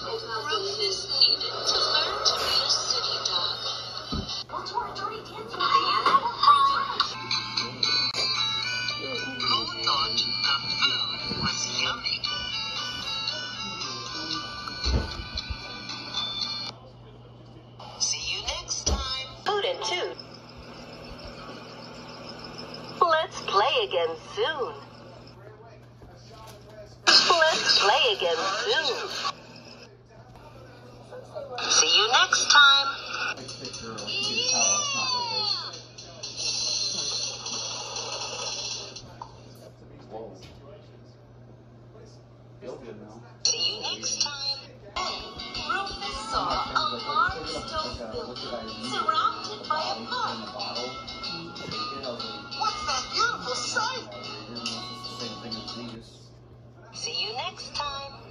Rufus needed to learn to be a city dog. Who thought the food was yummy? See you next time. Food and Toot. Let's play again soon. Let's play again soon. See you next time. See you next time. Rufus saw a large stone building surrounded by a park. What's that beautiful sight? See you next time.